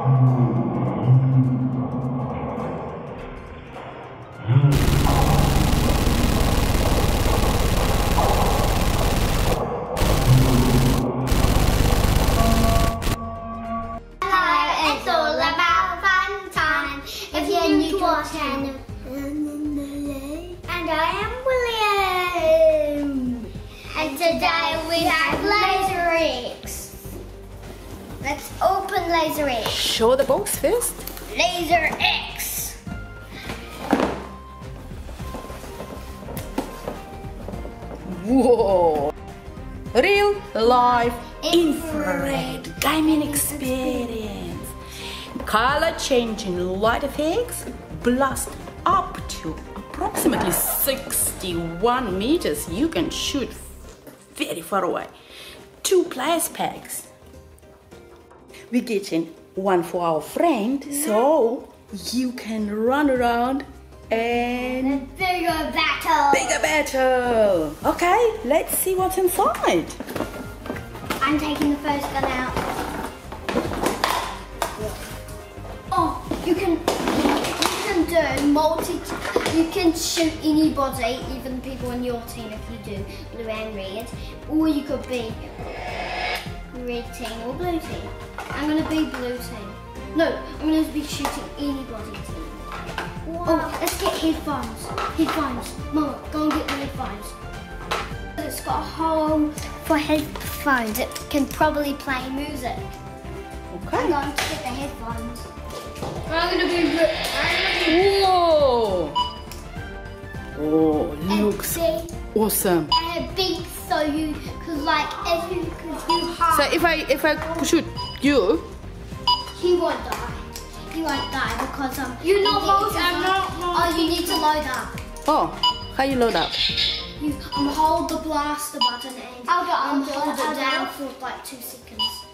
It's all about fun time. If you're new to our channel, and I am William, and today we have Laser X. Let's open Laser X. Show the box first. Laser X. Whoa! Real life infrared gaming experience. Color changing light effects blast up to approximately 61 meters. You can shoot very far away. 2 players packs. We're getting one for our friend, so you can run around and Bigger battle. bigger battle. Okay, let's see what's inside. I'm taking the first gun out. Oh, you can do multi. You can shoot anybody, even people on your team if you do blue and red, or you could be red team or blue team. I'm gonna be blue team. No, I'm gonna be shooting anybody team. Wow. Oh, let's get headphones. Headphones. Mama, go and get the headphones. It's got a hole for headphones. It can probably play music. Okay. I'm going to get the headphones. I'm gonna be. Whoa! Oh, looks big, awesome. and big, so you, cause like if you hide, So if I shoot you, he won't die. He won't die because you're not loaded. Oh, you need to load up. oh, how you load up? You hold the blaster button and hold it down for like 2 seconds.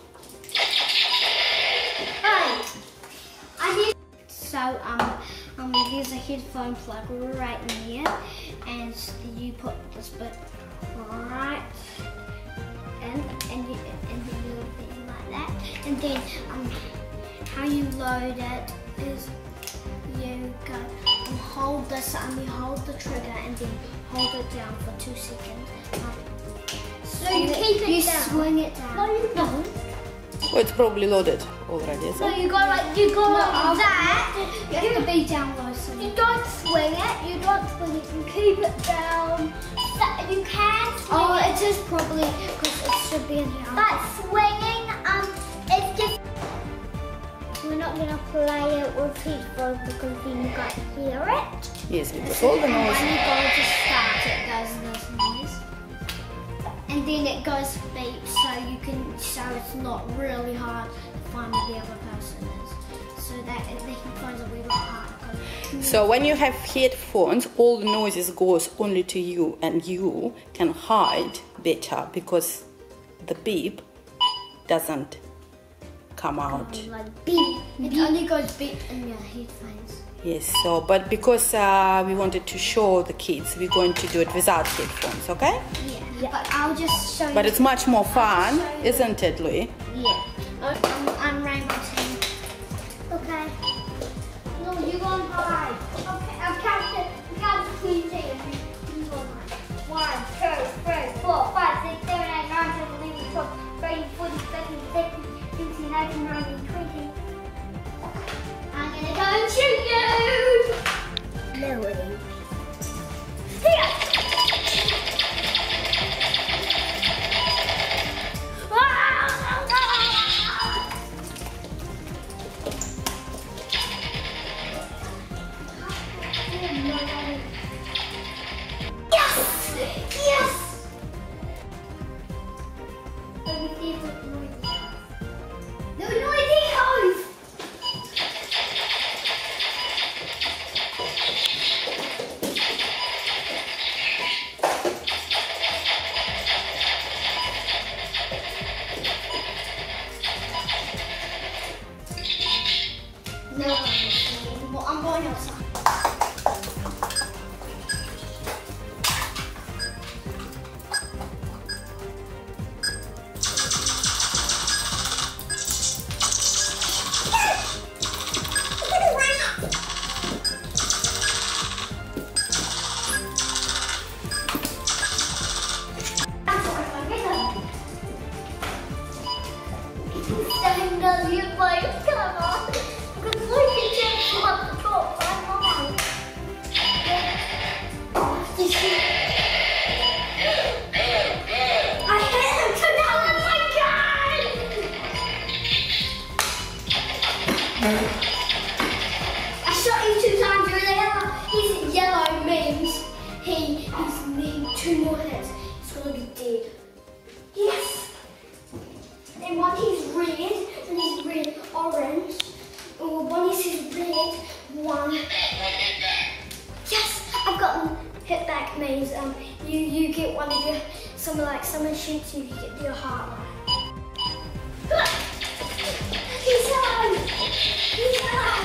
Hey, I need. So there's a headphone plug right in here, and you put this bit right in, and you put it in like that, and then how you load it is you go and hold this and you hold the trigger and then hold it down for 2 seconds. So you keep it down. You swing it down. No, you don't. Oh, it's probably loaded already, is No, it? you go like that. You have to be down low. So you don't swing it. You don't swing it. You keep it down. You can swing it. It is probably because it should be in here. But swinging, it's just. We're not gonna play it with headphones because then you can't hear it. Yes, because all the noise. When you go to start, it goes this noise. And then it goes beep, so it's not really hard to find where the other person is. So that the headphones are really hard. So when you have headphones, all the noises goes only to you, and you can hide better because the beep doesn't come out. Like beep. It only goes beep in your headphones. Yes, so but because we wanted to show the kids, we're going to do it without headphones, okay? Yeah. But I'll just show you. But it's much more fun, isn't it, Louis? Yeah. I'm Rainbow Team. Okay. No, you go and hide. Okay, I'll count the Queen Team. You go and hide. 1, 2, 3, 4, 5, 6, 7, 8, 9, 10, 11, 12, 13, 14, 15, 16, 18, 19, 20. I'm gonna go and shoot you! Louis. Here! Yes! Yes! Let me see what noise it has. No noisy house! No, I'm going outside. does your face come on? Because look, it just on the top. I'm on. You see? I hit him tonight. Oh my God! I shot him 2 times earlier. He's yellow means he's need 2 more hits. He's gonna be dead. Yes. And one he's red, and he's red orange. Or one is red, one. Yes, I've gotten hit back means you get one of your someone shoots you get your heart rate. He's on! He's on!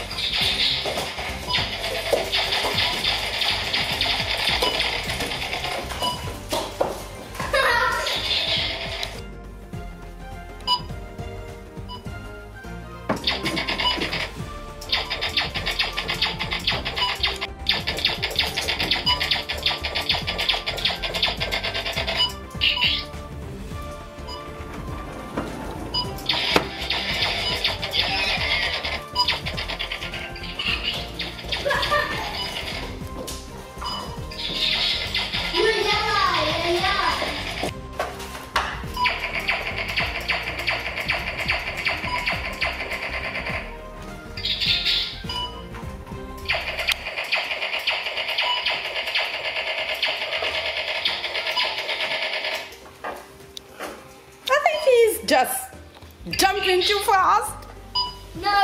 Just jumping too fast. No,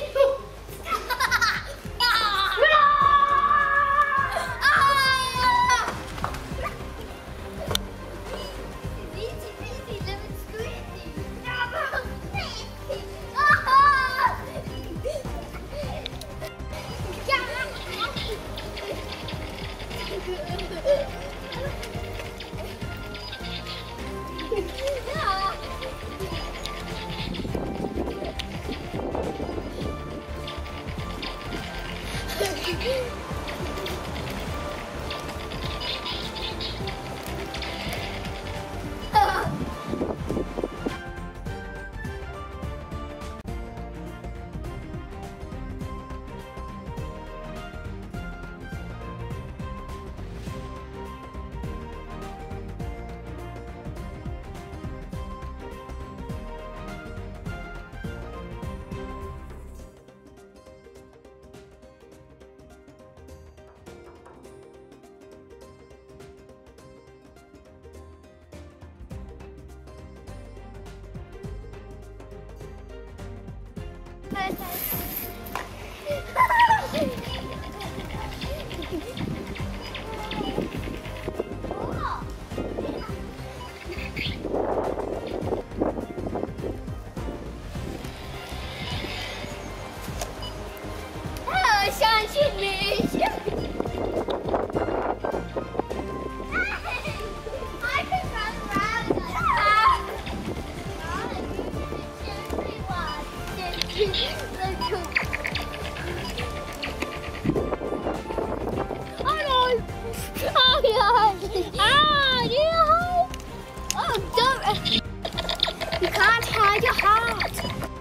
you can't hide your heart.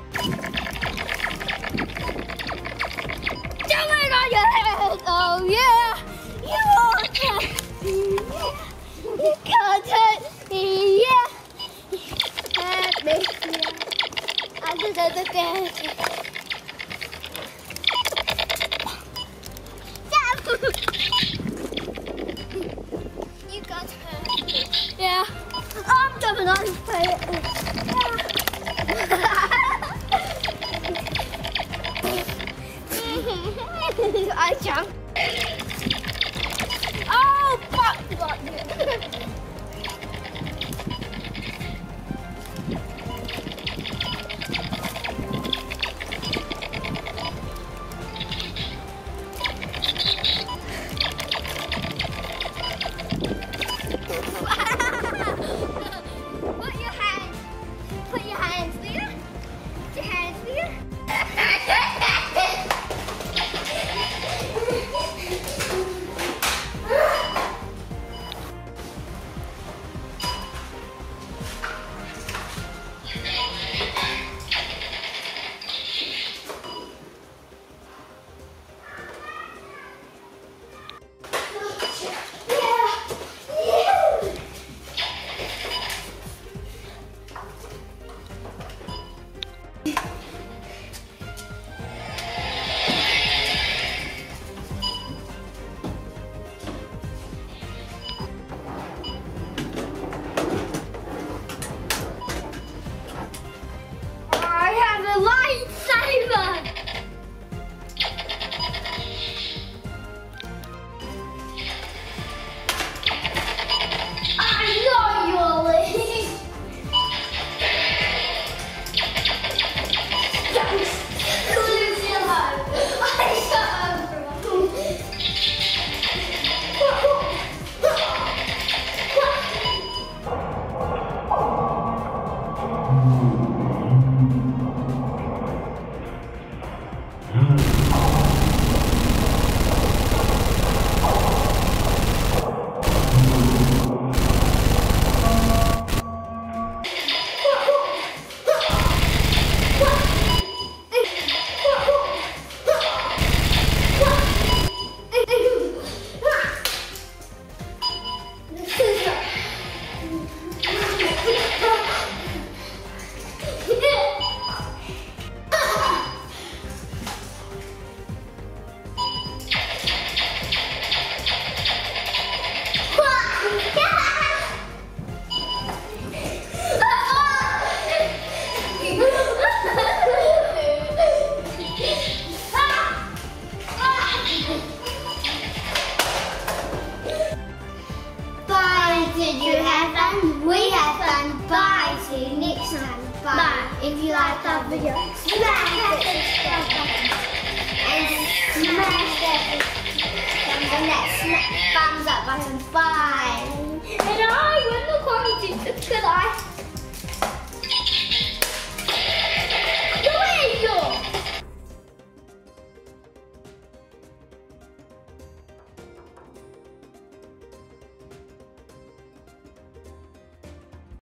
Jump it on your head. Oh yeah. You can't hurt me. Yeah. Hurt me. I deserve the best. You can't hurt me. Yeah. I'm jumping on his face. I jump. Oh, fuck! Put your hands there. Put your hands there. Did you have fun? We had fun. Bye. See you next time. Bye. If you like our video, smash that subscribe button and smash that thumbs up button. Bye. And I win the quality. Good eye.